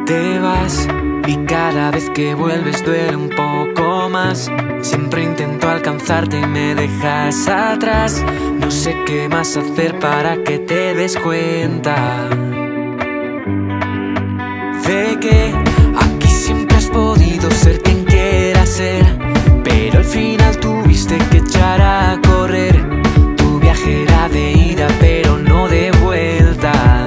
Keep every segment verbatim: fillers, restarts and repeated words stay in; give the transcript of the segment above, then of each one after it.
Te vas y cada vez que vuelves duele un poco más. Siempre intento alcanzarte y me dejas atrás. No sé qué más hacer para que te des cuenta de que aquí siempre has podido ser quien quieras ser, pero al final tuviste que echar a correr. Tu viaje era de ida pero no de vuelta.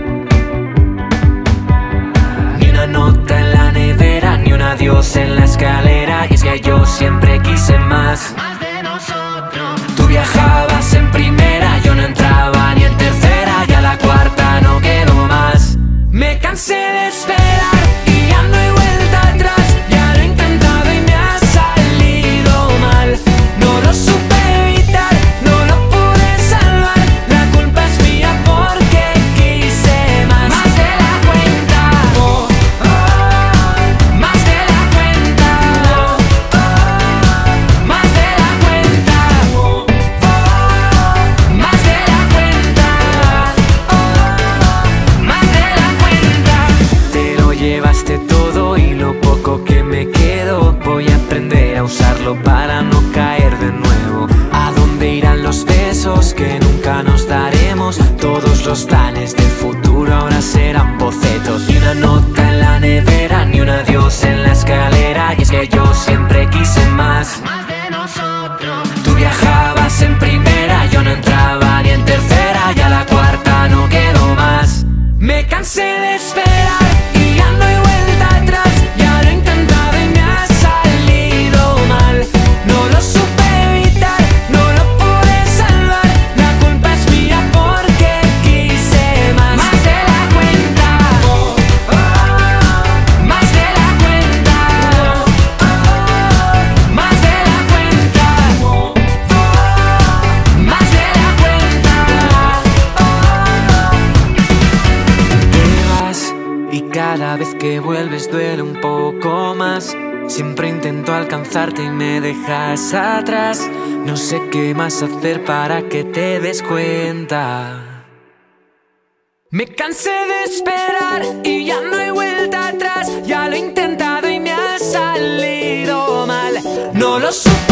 Ni una nota en la nevera, ni un adiós en la escalera. Y es que yo siempre quise más, más de nosotros. Tú viajabas en primera, yo no entraba ni en tercera. Y a la cuarta no quedó más. Me cansé de esperar y ya no hay vuelta atrás. Ya lo he intentado y me ha salido mal. No lo supe evitar, no lo pude salvar. La culpa es mía porque quise más. Más de la cuenta, oh, oh, más de la cuenta, oh, oh, más de la cuenta, oh, oh, más de la cuenta, oh, más de la cuenta. Te lo llevaste todo y lo poco que me quedo voy a aprender a usarlo para no caer de nuevo. ¿A dónde irán los besos que nunca nos daremos? Todos los planes del futuro ahora serán bocetos. Ni una nota en la nevera, ni un adiós en la escalera. Y es que yo siempre quise más, más de nosotros. Tú viajabas en primera, yo no entraba ni en tercera. Y a la cuarta no quedó más. Me cansé de esperar y ya no hay vuelta atrás. Ya lo he intentado y me ha salido mal. No lo supe evitar, no lo pude salvar. La culpa es mía porque quise más. Más de la cuenta, oh, oh, más de la cuenta, oh, oh, más de la cuenta, oh, oh, más de la cuenta, oh. Te vas y cada vez que vuelves duele un poco más. Siempre intento alcanzarte y me dejas atrás. No sé qué más hacer para que te des cuenta. Me cansé de esperar y ya no hay vuelta atrás. Ya lo he intentado y me ha salido mal. No lo supe